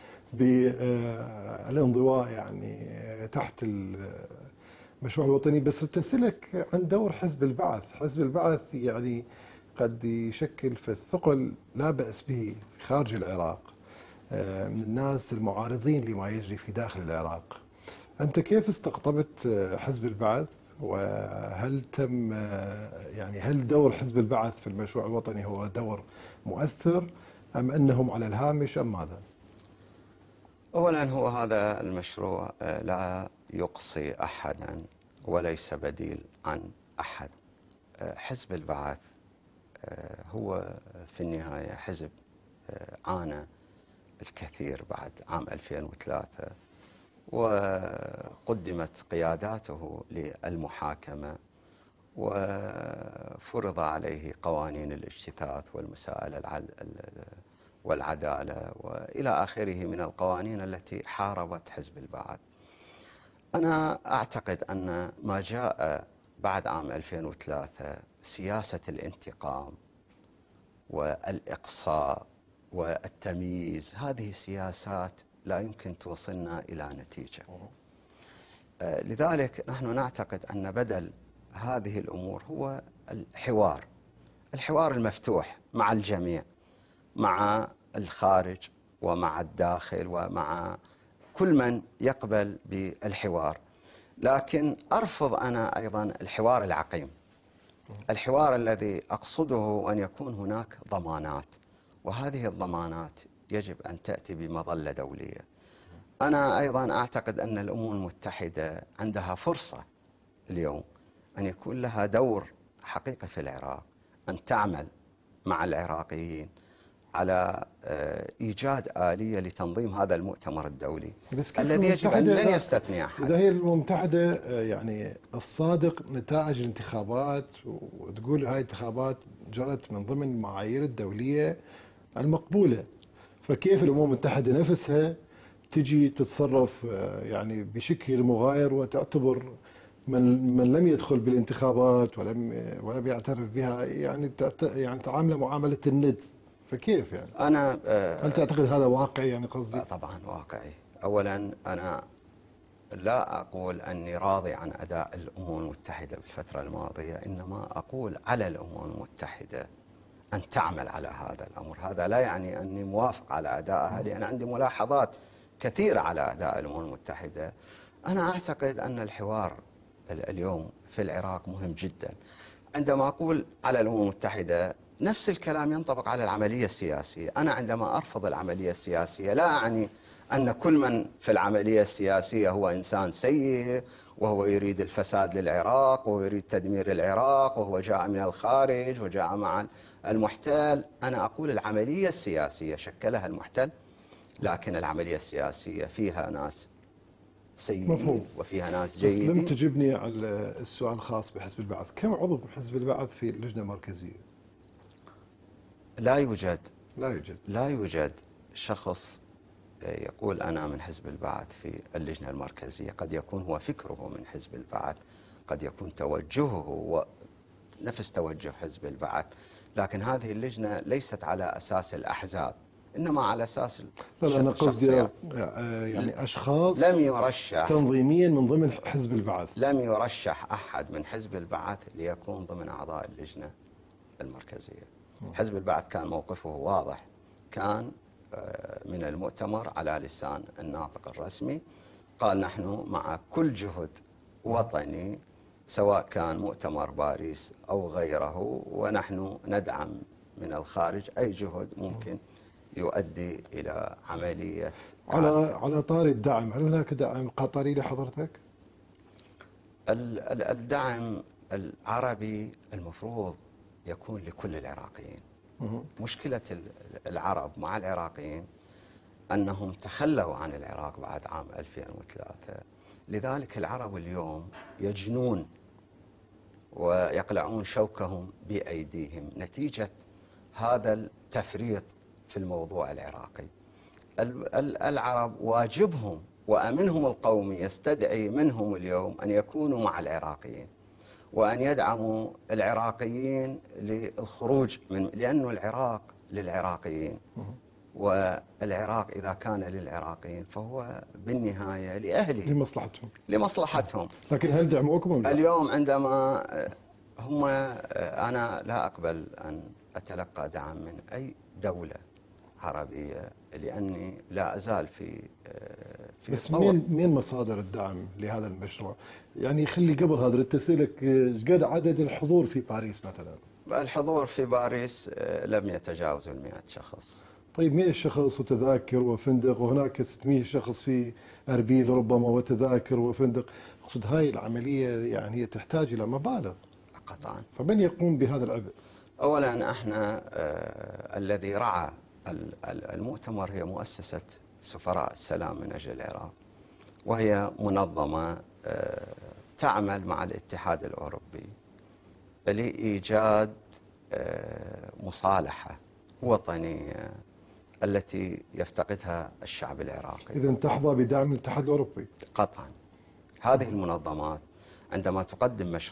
بالانضواء يعني تحت المشروع الوطني. بس تسألك عن دور حزب البعث. حزب البعث يعني قد يشكل في الثقل لا بأس به خارج العراق من الناس المعارضين لما يجري في داخل العراق. أنت كيف استقطبت حزب البعث؟ وهل تم يعني هل دور حزب البعث في المشروع الوطني هو دور مؤثر أم أنهم على الهامش أم ماذا؟ أولا هو هذا المشروع لا يقصي أحدا وليس بديل عن أحد. حزب البعث هو في النهاية حزب عانى الكثير بعد عام ألفين وثلاثة وقدمت قياداته للمحاكمة وفرض عليه قوانين الاجتثاث والمساءلة والعدالة وإلى آخره من القوانين التي حاربت حزب البعث. أنا أعتقد أن ما جاء بعد عام ألفين وثلاثة سياسة الانتقام والإقصاء والتمييز، هذه سياسات لا يمكن توصلنا إلى نتيجة. لذلك نحن نعتقد أن بدل هذه الأمور هو الحوار، الحوار المفتوح مع الجميع، مع الخارج ومع الداخل ومع كل من يقبل بالحوار. لكن أرفض أنا أيضا الحوار العقيم، الحوار الذي أقصده أن يكون هناك ضمانات، وهذه الضمانات يجب أن تأتي بمظلة دولية. أنا أيضا أعتقد أن الأمم المتحدة عندها فرصة اليوم أن يكون لها دور حقيقي في العراق، أن تعمل مع العراقيين على إيجاد آلية لتنظيم هذا المؤتمر الدولي الذي يجب أن لن يستثني أحد. إذا هي الأمم المتحدة يعني الصادق نتائج الانتخابات، وتقول هاي الانتخابات جرت من ضمن المعايير الدولية المقبولة، فكيف الأمم المتحدة نفسها تجي تتصرف يعني بشكل مغاير وتعتبر من من لم يدخل بالانتخابات ولم ولم يعترف بها يعني يعني تعامله معاملة الند؟ فكيف يعني؟ أنا هل تعتقد هذا واقعي يعني قصدي؟ طبعا واقعي. أولا أنا لا أقول أني راضي عن أداء الأمم المتحدة بالفترة الماضية، إنما أقول على الأمم المتحدة أن تعمل على هذا الأمر. هذا لا يعني أني موافق على أدائها، لأن عندي ملاحظات كثيرة على أداء الأمم المتحدة. أنا أعتقد أن الحوار اليوم في العراق مهم جدا. عندما أقول على الأمم المتحدة نفس الكلام ينطبق على العملية السياسية. أنا عندما أرفض العملية السياسية لا أعني أن كل من في العملية السياسية هو إنسان سيء وهو يريد الفساد للعراق وهو يريد تدمير العراق وهو جاء من الخارج وجاء مع المحتل. أنا أقول العملية السياسية شكلها المحتل، لكن العملية السياسية فيها ناس سيئين وفيها ناس جيدين. بس لم تجبني على السؤال الخاص بحزب البعث. كم عضو بحزب البعث في اللجنة المركزية؟ لا يوجد لا يوجد لا يوجد شخص يقول أنا من حزب البعث في اللجنة المركزية. قد يكون هو فكره من حزب البعث، قد يكون توجهه نفس توجه حزب البعث، لكن هذه اللجنة ليست على أساس الأحزاب، إنما على أساس لا أنا قصدي يعني أشخاص لم يرشح تنظيميا من ضمن حزب البعث. لم يرشح أحد من حزب البعث ليكون ضمن أعضاء اللجنة المركزية. حزب البعث كان موقفه واضح، كان من المؤتمر على لسان الناطق الرسمي قال نحن مع كل جهد وطني سواء كان مؤتمر باريس أو غيره، ونحن ندعم من الخارج أي جهد ممكن يؤدي إلى عملية. على على طاري الدعم، هل هناك دعم قطري لحضرتك؟ الدعم العربي المفروض يكون لكل العراقيين. مشكلة العرب مع العراقيين أنهم تخلوا عن العراق بعد عام ألفين وثلاثة، لذلك العرب اليوم يجنون ويقلعون شوكهم بأيديهم نتيجة هذا التفريط في الموضوع العراقي. العرب واجبهم وأمنهم القومي يستدعي منهم اليوم أن يكونوا مع العراقيين وأن يدعموا العراقيين للخروج من، لأن العراق للعراقيين، والعراق إذا كان للعراقيين فهو بالنهاية لأهله لمصلحتهم لمصلحتهم. لكن هل دعموكم؟ اليوم عندما هم أنا لا أقبل أن أتلقى دعم من أي دولة عربية لأني لا أزال في في بس مين مين مصادر الدعم لهذا المشروع؟ يعني خلي قبل هذا أسألك قد عدد الحضور في باريس مثلا؟ الحضور في باريس لم يتجاوز المئة شخص. طيب مئة شخص وتذاكر وفندق، وهناك ستمئة شخص في أربيل ربما وتذاكر وفندق. أقصد هاي العملية يعني هي تحتاج إلى مبالغ قطعا. فمن يقوم بهذا العبء؟ أولا احنا آه الذي رعى المؤتمر هي مؤسسة سفراء السلام من أجل العراق، وهي منظمة آه تعمل مع الاتحاد الأوروبي لإيجاد آه مصالحة وطنية التي يفتقدها الشعب العراقي. إذن تحظى بدعم الاتحاد الأوروبي؟ قطعا. هذه المنظمات عندما تقدم مشروع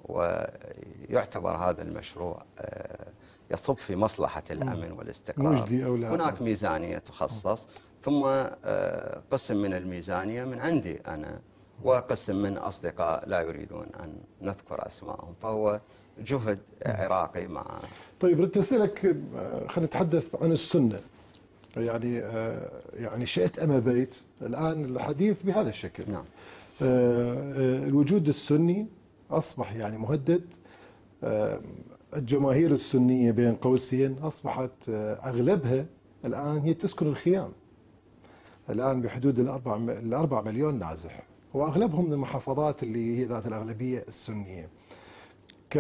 ويعتبر هذا المشروع يصب في مصلحة الأمن والاستقرار. مجدي أو لا؟ هناك ميزانية تخصص، ثم قسم من الميزانية من عندي أنا، وقسم من أصدقاء لا يريدون أن نذكر أسمائهم، فهو جهد عراقي مع. طيب بدي أسألك، خلينا نتحدث عن السنة. يعني يعني شئت أم أبيت الآن الحديث بهذا الشكل. نعم. الوجود السني أصبح يعني مهدد. الجماهير السنية بين قوسين أصبحت أغلبها الآن هي تسكن الخيام، الآن بحدود الأربع الأربع مليون نازح، وأغلبهم من المحافظات اللي هي ذات الأغلبية السنية. ك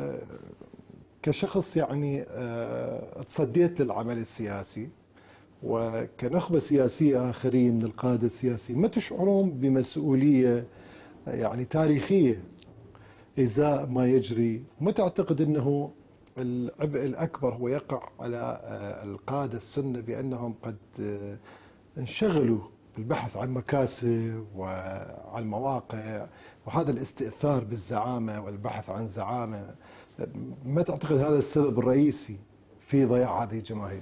كشخص يعني تصديت للعمل السياسي، وكنخبة سياسية آخرين من القادة السياسيين، ما تشعرون بمسؤولية يعني تاريخية إزاء ما يجري؟ ما تعتقد أنه العبء الأكبر هو يقع على القادة السنة بأنهم قد انشغلوا بالبحث عن مكاسب وعن مواقع، وهذا الاستئثار بالزعامة والبحث عن زعامة؟ ما تعتقد هذا السبب الرئيسي في ضياع هذه الجماهير؟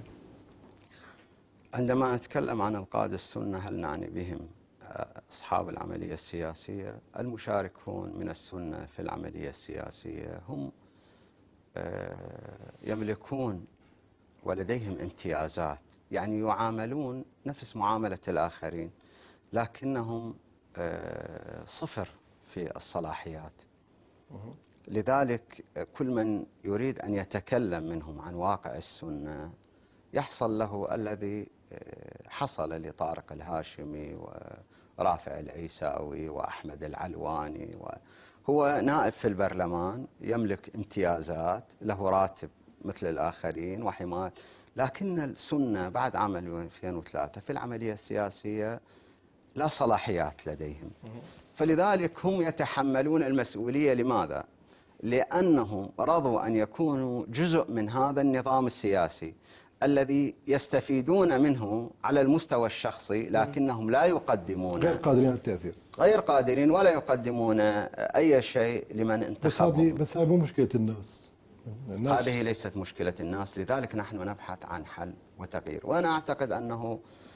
عندما نتكلم عن القادة السنة هل نعني بهم أصحاب العملية السياسية؟ المشاركون من السنة في العملية السياسية هم يملكون ولديهم امتيازات، يعني يعاملون نفس معاملة الآخرين، لكنهم صفر في الصلاحيات. لذلك كل من يريد أن يتكلم منهم عن واقع السنة يحصل له الذي حصل لطارق الهاشمي ورافع العيساوي وأحمد العلواني، وهو نائب في البرلمان يملك امتيازات، له راتب مثل الآخرين وحماية، لكن السنة بعد عام ألفين وثلاثة في العملية السياسية لا صلاحيات لديهم. فلذلك هم يتحملون المسؤولية. لماذا؟ لأنهم رضوا أن يكونوا جزء من هذا النظام السياسي الذي يستفيدون منه على المستوى الشخصي، لكنهم لا يقدمون، غير قادرين على التأثير، غير قادرين ولا يقدمون أي شيء لمن انتخبهم. بس هذه بس هذه مو مشكلة الناس. الناس هذه ليست مشكلة الناس، لذلك نحن نبحث عن حل وتغيير. وأنا أعتقد أنه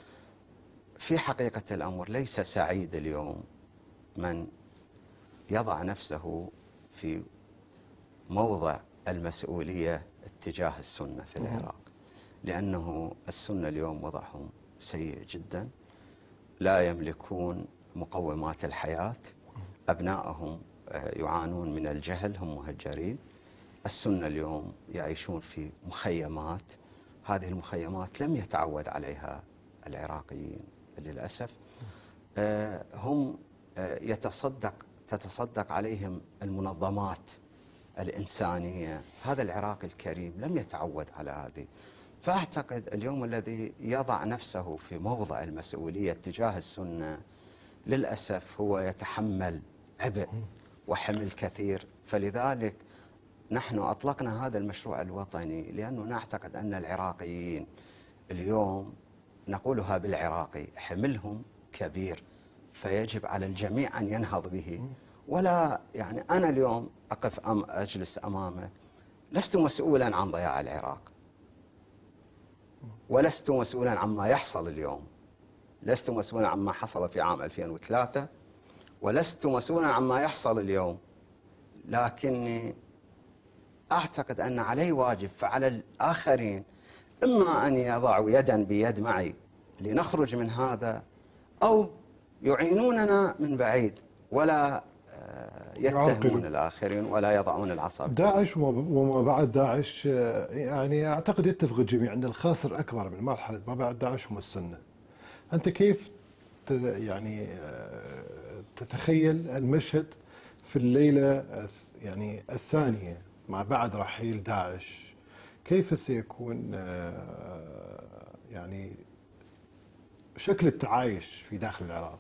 في حقيقة الأمر ليس سعيد اليوم من يضع نفسه في موضع المسؤولية اتجاه السنة في العراق، لأنه السنة اليوم وضعهم سيء جدا، لا يملكون مقومات الحياة، أبنائهم يعانون من الجهل، هم مهجرين. السنة اليوم يعيشون في مخيمات، هذه المخيمات لم يتعود عليها العراقيين للأسف. هم يتصدق تتصدق عليهم المنظمات الإنسانية، هذا العراق الكريم لم يتعود على هذه. فأعتقد اليوم الذي يضع نفسه في موضع المسؤولية تجاه السنة للأسف هو يتحمل عبء وحمل كثير. فلذلك نحن أطلقنا هذا المشروع الوطني لأنه نعتقد أن العراقيين اليوم، نقولها بالعراقي، حملهم كبير، فيجب على الجميع أن ينهض به. ولا يعني أنا اليوم أقف أم أجلس أمامك، لست مسؤولا عن ضياع العراق، ولست مسؤولا عما يحصل اليوم، لست مسؤولا عما حصل في عام ألفين وثلاثة، ولست مسؤولا عما يحصل اليوم، لكني أعتقد أن علي واجب فعلى الآخرين إما أن يضعوا يدا بيد معي لنخرج من هذا، أو يعينوننا من بعيد ولا يتهمون الآخرين ولا يضعون العصا. داعش وما بعد داعش، يعني أعتقد يتفق الجميع أن الخاسر أكبر من مرحلة ما بعد داعش هم السنة. أنت كيف يعني تتخيل المشهد في الليلة يعني الثانية ما بعد رحيل داعش؟ كيف سيكون يعني شكل التعايش في داخل العراق؟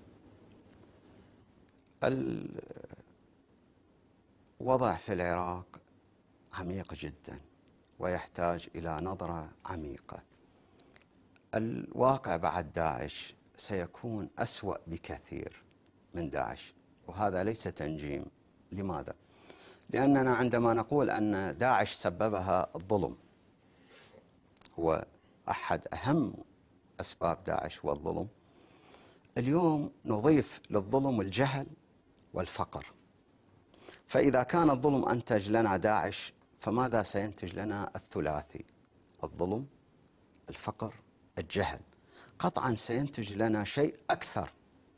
الوضع في العراق عميق جدا ويحتاج إلى نظرة عميقة. الواقع بعد داعش سيكون أسوأ بكثير من داعش، وهذا ليس تنجيم. لماذا؟ لأننا عندما نقول أن داعش سببها الظلم، هو أحد أهم أسباب داعش هو الظلم، اليوم نضيف للظلم الجهل والفقر. فإذا كان الظلم أنتج لنا داعش، فماذا سينتج لنا الثلاثي؟ الظلم، الفقر، الجهل. قطعا سينتج لنا شيء أكثر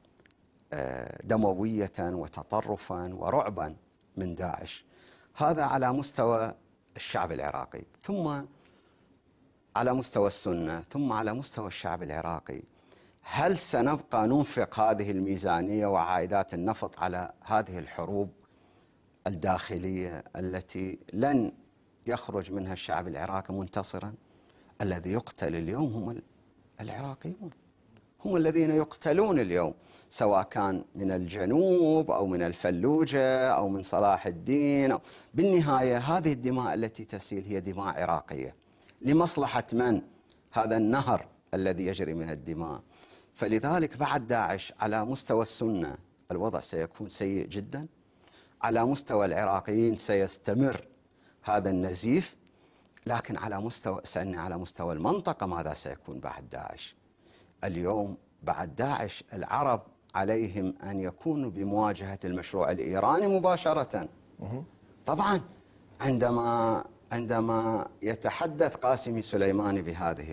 دموية وتطرفا ورعبا من داعش. هذا على مستوى الشعب العراقي، ثم على مستوى السنة، ثم على مستوى الشعب العراقي. هل سنبقى ننفق هذه الميزانية وعائدات النفط على هذه الحروب الداخلية التي لن يخرج منها الشعب العراقي منتصرا؟ الذي يقتل اليوم هم العراقيون، هم الذين يقتلون اليوم، سواء كان من الجنوب أو من الفلوجة أو من صلاح الدين. بالنهاية هذه الدماء التي تسيل هي دماء عراقية. لمصلحة من هذا النهر الذي يجري من الدماء؟ فلذلك بعد داعش على مستوى السنة الوضع سيكون سيء جدا، على مستوى العراقيين سيستمر هذا النزيف، لكن على مستوى سألني على مستوى المنطقة ماذا سيكون بعد داعش؟ اليوم بعد داعش العرب عليهم أن يكونوا بمواجهة المشروع الإيراني مباشرة. طبعا عندما عندما يتحدث قاسمي سليماني بهذه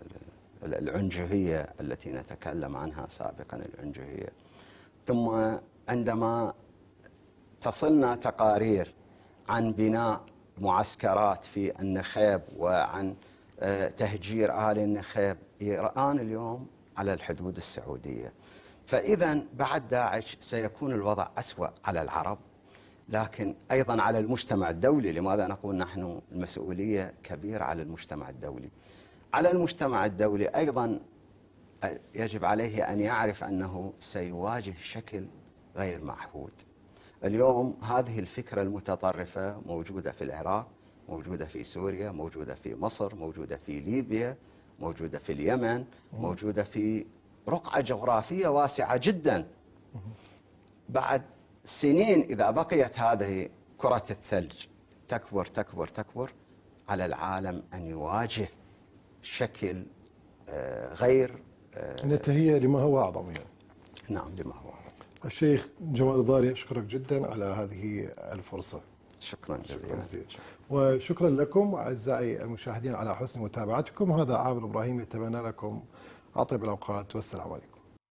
العنجهية التي نتكلم عنها سابقا، العنجهية، ثم عندما تصلنا تقارير عن بناء معسكرات في النخيب وعن تهجير آل النخيب، إيران اليوم على الحدود السعودية. فإذا بعد داعش سيكون الوضع أسوأ على العرب، لكن أيضا على المجتمع الدولي. لماذا نقول نحن المسؤولية كبيرة على المجتمع الدولي؟ على المجتمع الدولي أيضا يجب عليه أن يعرف أنه سيواجه شكل غير معهود. اليوم هذه الفكرة المتطرفة موجودة في العراق، موجودة في سوريا، موجودة في مصر، موجودة في ليبيا، موجودة في اليمن، موجودة في رقعة جغرافية واسعة جدا. بعد سنين إذا بقيت هذه كرة الثلج تكبر تكبر تكبر، على العالم أن يواجه شكل غير نتهيأ لما هو أعظم يعني. نعم، لما هو أعظم. الشيخ جمال الضاري، أشكرك جدا على هذه الفرصة. شكرا جزيلا. وشكرا لكم أعزائي المشاهدين على حسن متابعتكم. هذا عامر إبراهيم يتمنى لكم أطيب الأوقات والسلام عليكم.